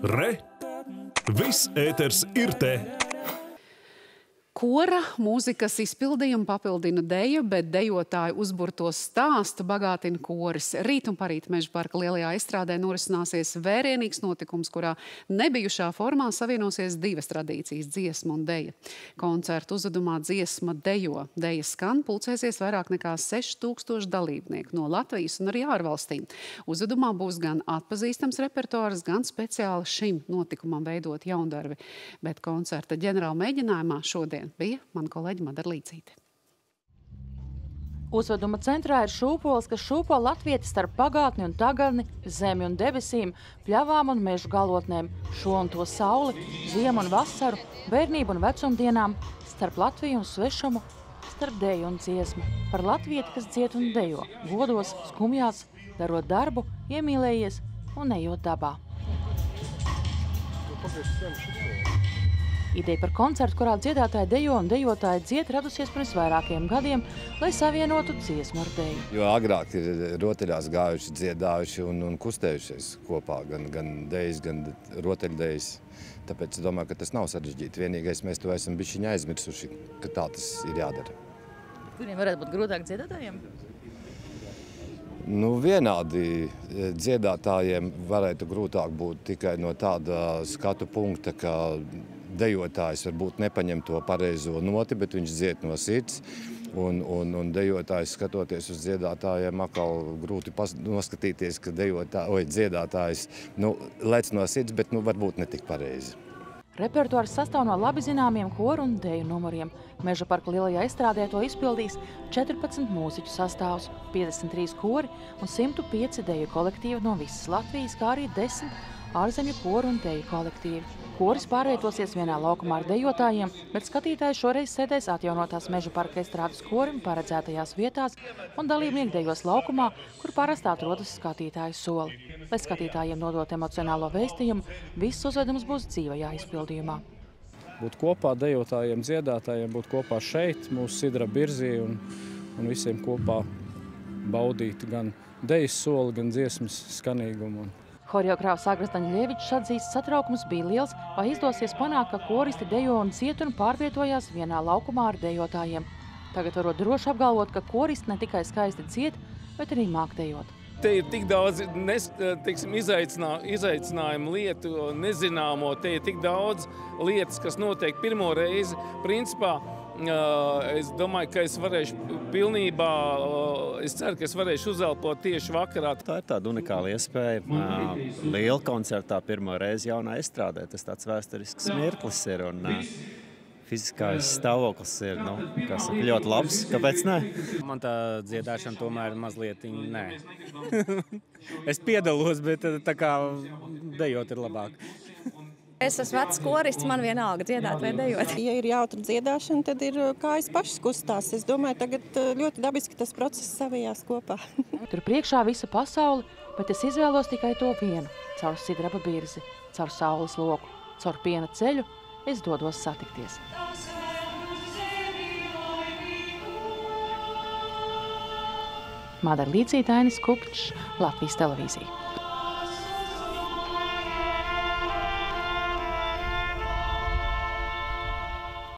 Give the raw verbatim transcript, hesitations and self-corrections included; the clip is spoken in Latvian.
Re! Viss ēters ir te! Kora mūzikas izpildījumu papildina deja, bet dejotāju uzburto stāstu bagātina koris. Rīt un parīt Mežaparka lielajā estrādē norisināsies vērienīgs notikums, kurā nebijušā formā savienosies divas tradīcijas – dziesma un deja. Koncertu uzvedumā dziesma dejo. Deja skan, pulcēsies vairāk nekā seši tūkstoši dalībnieku no Latvijas un arī ārvalstīm. Uzvedumā būs gan atpazīstams repertuārs, gan speciāli šim notikumam veidot jaundarbi. Bet koncerta ģenerāla mēģinājumā šodien bija mana kolēģa Madara Līcīte. Uzveduma centrā ir šūpols, kas šūpo latvieti starp pagātni un tagadni, zemi un debesīm, pļavām un mežu galotnēm, šo un to sauli, ziemu un vasaru, bērnību un vecumdienām, starp Latviju un svešumu, starp deju un dziesmu. Par latvieti, kas dzied un dejo, godos, skumjās, darot darbu, iemīlējies un ejot dabā. Ideja par koncertu, kurā dziedātāji dejo un dejotāji dzied, radusies pirms vairākiem gadiem, lai savienotu dziesmu ar deju. Jo agrāk ir rotaļās gājuši, dziedājuši un, un kustējušies kopā, gan, gan dejas, gan rotaļdejas. Tāpēc es domāju, ka tas nav sarežģīti. Vienīgais mēs to esam bišķiņi aizmirsuši, ka tā tas ir jādara. Kuriem varētu būt grūtāk dziedātājiem? Nu, vienādi dziedātājiem varētu grūtāk būt tikai no tāda skatu punkta, ka dejotājs varbūt nepaņem to pareizo noti, bet viņš dzied no sirds. Un, un, un dejotājs, skatoties uz dziedātājiem, atkal grūti noskatīties, ka dejotā, oj, dziedātājs nu, lec no sirds, bet nu, varbūt ne tik pareizi. Repertuārs sastāv no labi zināmiem koru un deju numuriem. Mežaparka lielajā estrādē to izpildīs četrpadsmit mūziķu sastāvs, piecdesmit trīs kori un simt pieci deju kolektīvi no visas Latvijas, kā arī desmit ārzemju koru un deju kolektīvi. Koris pārvietosies vienā laukumā ar dejotājiem, bet skatītāji šoreiz sēdēs atjaunotās Mežaparka estrādes korim paredzētajās vietās un dalībnieki dejos laukumā, kur parasti atrodas skatītāju soli. Lai skatītājiem nodot emocionālo vēstījumu, viss uzvedums būs dzīvajā izpildījumā. Būt kopā dejotājiem, dziedātājiem, būt kopā šeit, mūsu Sidra Birzī un, un visiem kopā baudīt gan dejas soli, gan dziesmas skanīgumu. Horeogrāfs Agris Daņļevičs atzīst, satraukums bija liels, vai izdosies panākt, ka koristi dejo un ciet un pārvietojās vienā laukumā ar dejotājiem. Tagad varot droši apgalvot, ka koristi ne tikai skaisti dzied, bet arī māk dejot. Te ir tik daudz nes, teiksim, izaicinā, izaicinājumu lietu, nezināmo, te ir tik daudz lietas, kas notiek pirmo reizi. Principā, es domāju, ka es varēšu pilnībā, es ceru, ka es varēšu uzelpot tieši vakarā. Tā ir tāda unikāla iespēja. Liela koncertā pirmo reizi jaunā estrādē. Tas tāds vēsturisks mirklis ir un fiziskais stāvoklis ir nu, kas ir ļoti labs. Kāpēc ne? Man tā dziedāšana tomēr mazliet nē. Es piedalos, bet tā kā dejot ir labāk. Es esmu vecs korists, man vienalga dziedāt vai dejot. Ja ir jautra dziedāšana, tad ir kājas pašas kustās. Es domāju, tagad ļoti dabiski tas process savijās kopā. Tur priekšā visa pasaule, bet es izvēlos tikai to vienu. Caur Sidraba Birzi, caur saules loku, caur piena ceļu es dodos satikties. Madara Līcīte, Ainis Kupčs, Latvijas televīzija.